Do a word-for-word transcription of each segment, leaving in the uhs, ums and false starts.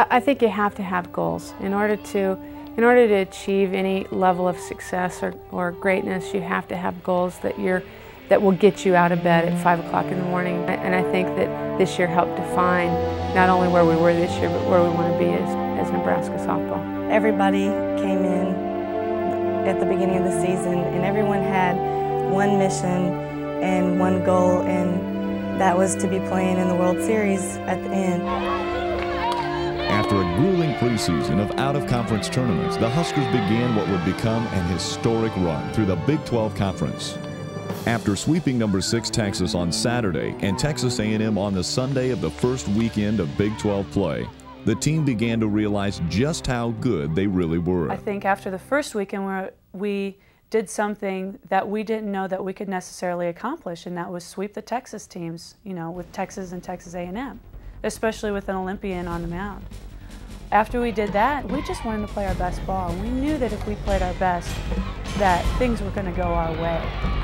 I think you have to have goals. In order to, in order to achieve any level of success or, or greatness, you have to have goals that, you're, that will get you out of bed at five o'clock in the morning. And I think that this year helped define not only where we were this year, but where we want to be as, as Nebraska Softball. Everybody came in at the beginning of the season, and everyone had one mission and one goal, and that was to be playing in the World Series at the end. After a grueling preseason of out-of-conference tournaments, the Huskers began what would become an historic run through the Big twelve Conference. After sweeping number six Texas on Saturday and Texas A and M on the Sunday of the first weekend of Big twelve play, the team began to realize just how good they really were. I think after the first weekend where we did something that we didn't know that we could necessarily accomplish, and that was sweep the Texas teams, you know, with Texas and Texas A and M, especially with an Olympian on the mound. After we did that, we just wanted to play our best ball. We knew that if we played our best, that things were going to go our way.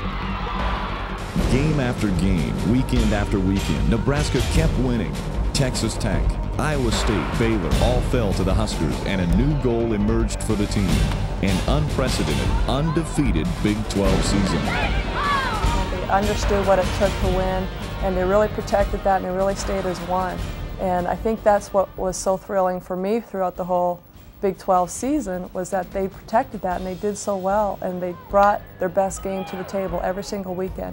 Game after game, weekend after weekend, Nebraska kept winning. Texas Tech, Iowa State, Baylor all fell to the Huskers, and a new goal emerged for the team, an unprecedented, undefeated Big twelve season. They understood what it took to win, and they really protected that, and they really stayed as one. And I think that's what was so thrilling for me throughout the whole Big twelve season, was that they protected that, and they did so well, and they brought their best game to the table every single weekend.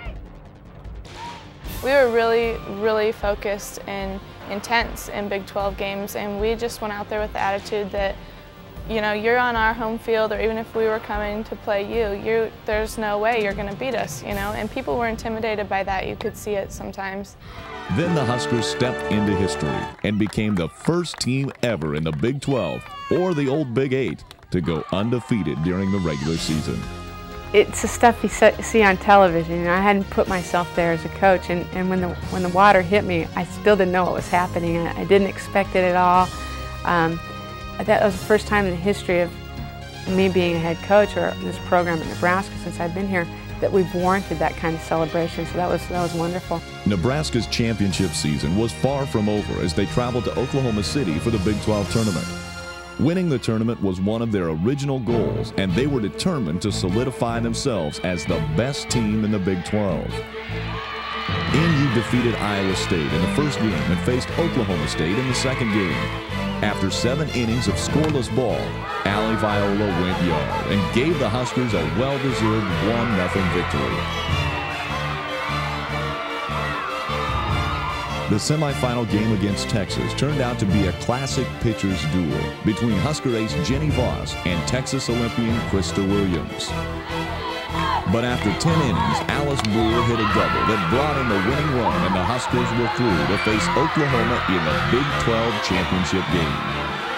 We were really, really focused and intense in Big twelve games, and we just went out there with the attitude that, you know, you're on our home field, or even if we were coming to play you, you there's no way you're going to beat us, you know, and people were intimidated by that. You could see it sometimes. Then the Huskers stepped into history and became the first team ever in the Big twelve, or the old Big eight, to go undefeated during the regular season. It's the stuff you see on television. You know, I hadn't put myself there as a coach, and, and when, the, when the water hit me, I still didn't know what was happening. I, I didn't expect it at all. Um, that was the first time in the history of me being a head coach, or this program in Nebraska since I've been here, that we've warranted that kind of celebration, so that was, that was wonderful. Nebraska's championship season was far from over as they traveled to Oklahoma City for the Big twelve tournament. Winning the tournament was one of their original goals, and they were determined to solidify themselves as the best team in the Big twelve. N U defeated Iowa State in the first game and faced Oklahoma State in the second game. After seven innings of scoreless ball, Ali Viola went yard and gave the Huskers a well-deserved one nothing victory. The semifinal game against Texas turned out to be a classic pitcher's duel between Husker ace Jenny Voss and Texas Olympian Krista Williams. But after ten innings, Alice Brewer hit a double that brought in the winning run, and the Huskers were through to face Oklahoma in the Big twelve championship game.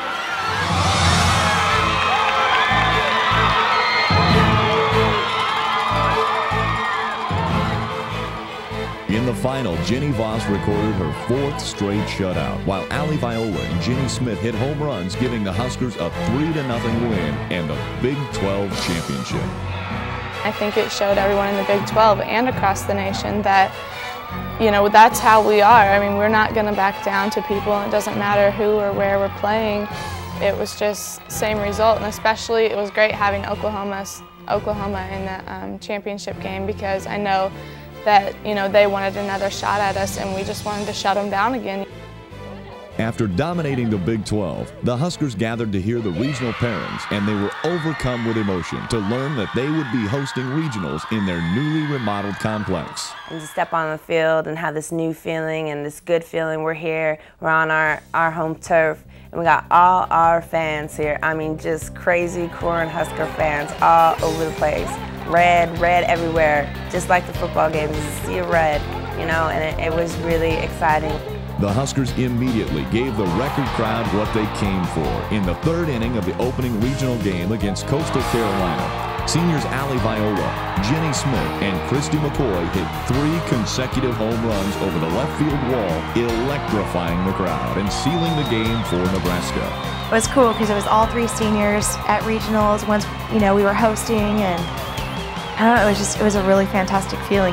In the final, Jenny Voss recorded her fourth straight shutout, while Ali Viola and Jenny Smith hit home runs, giving the Huskers a three to nothing win and the Big twelve championship. I think it showed everyone in the Big twelve and across the nation that, you know, that's how we are. I mean, we're not going to back down to people. It doesn't matter who or where we're playing. It was just same result, and especially it was great having Oklahoma's, Oklahoma in the um, championship game, because I know that, you know, they wanted another shot at us, and we just wanted to shut them down again. After dominating the Big twelve, the Huskers gathered to hear the regional pairings, and they were overcome with emotion to learn that they would be hosting regionals in their newly remodeled complex. And to step on the field and have this new feeling and this good feeling, we're here, we're on our, our home turf, and we got all our fans here. I mean, just crazy Corn Husker fans all over the place. Red, red everywhere, just like the football games, a sea of red, you know, and it, it was really exciting. The Huskers immediately gave the record crowd what they came for in the third inning of the opening regional game against Coastal Carolina. Seniors Ali Viola, Jenny Smith, and Christy McCoy hit three consecutive home runs over the left field wall, electrifying the crowd and sealing the game for Nebraska. It was cool because it was all three seniors at regionals once, you know, we were hosting, and I don't know, it was just, it was a really fantastic feeling.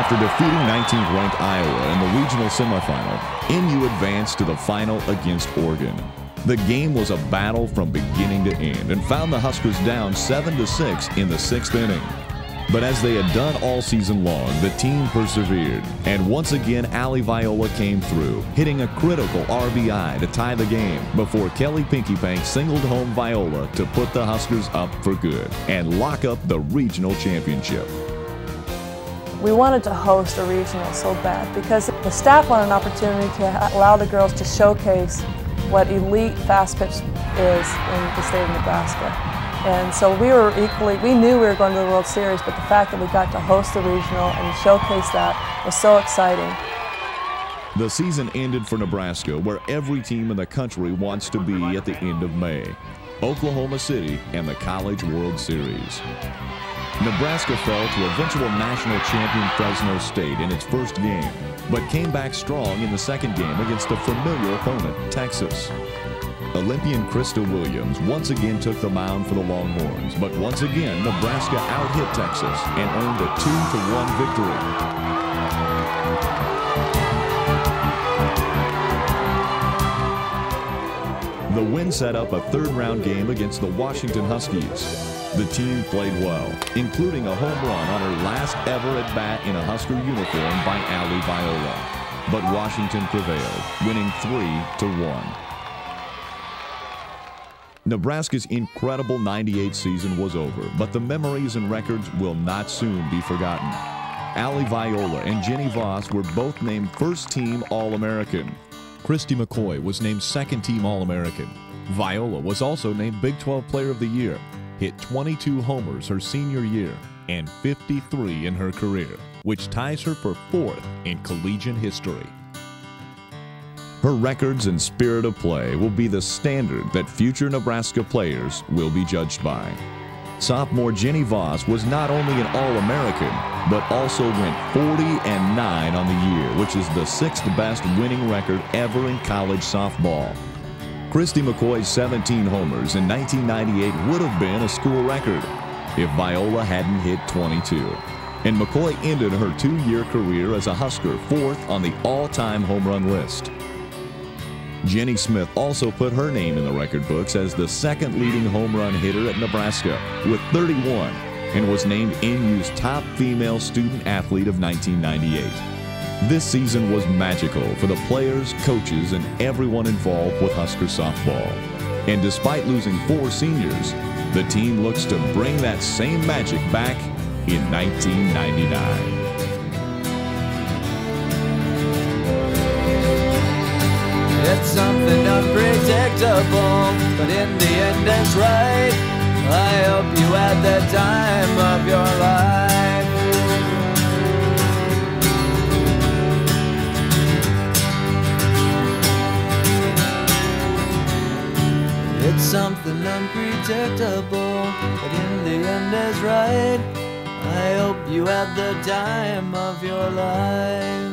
After defeating nineteenth ranked Iowa in the regional semifinal, N U advanced to the final against Oregon. The game was a battle from beginning to end and found the Huskers down seven to six in the sixth inning. But as they had done all season long, the team persevered, and once again Allie Viola came through, hitting a critical R B I to tie the game before Kelly Pinkypank singled home Viola to put the Huskers up for good and lock up the regional championship. We wanted to host a regional so bad because the staff wanted an opportunity to allow the girls to showcase what elite fast pitch is in the state of Nebraska. And so we were equally, we knew we were going to the World Series, but the fact that we got to host the regional and showcase that was so exciting. The season ended for Nebraska where every team in the country wants to be at the end of May: Oklahoma City and the College World Series. Nebraska fell to eventual national champion Fresno State in its first game, but came back strong in the second game against a familiar opponent, Texas. Olympian Krista Williams once again took the mound for the Longhorns, but once again Nebraska out-hit Texas and earned a two to one victory. The win set up a third-round game against the Washington Huskies. The team played well, including a home run on her last ever at-bat in a Husker uniform by Allie Viola. But Washington prevailed, winning three to one. Nebraska's incredible ninety-eight season was over, but the memories and records will not soon be forgotten. Allie Viola and Jenny Voss were both named first-team All-American. Christy McCoy was named second-team All-American. Viola was also named Big twelve Player of the Year, hit twenty-two homers her senior year, and fifty-three in her career, which ties her for fourth in collegiate history. Her records and spirit of play will be the standard that future Nebraska players will be judged by. Sophomore Jenny Voss was not only an All-American, but also went forty and nine on the year, which is the sixth best winning record ever in college softball. Christy McCoy's seventeen homers in nineteen ninety-eight would have been a school record if Viola hadn't hit twenty-two. And McCoy ended her two-year career as a Husker fourth on the all-time home run list. Jenny Smith also put her name in the record books as the second leading home run hitter at Nebraska with thirty-one, and was named N U's top female student athlete of nineteen ninety-eight. This season was magical for the players, coaches, and everyone involved with Husker Softball. And despite losing four seniors, the team looks to bring that same magic back in nineteen ninety-nine. It's something unpredictable, but in the end it's right. I hope you had the time of your life. It's something unpredictable, but in the end is right. I hope you had the time of your life.